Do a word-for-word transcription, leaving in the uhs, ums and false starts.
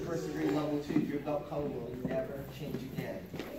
first degree level two, your belt color will never change again.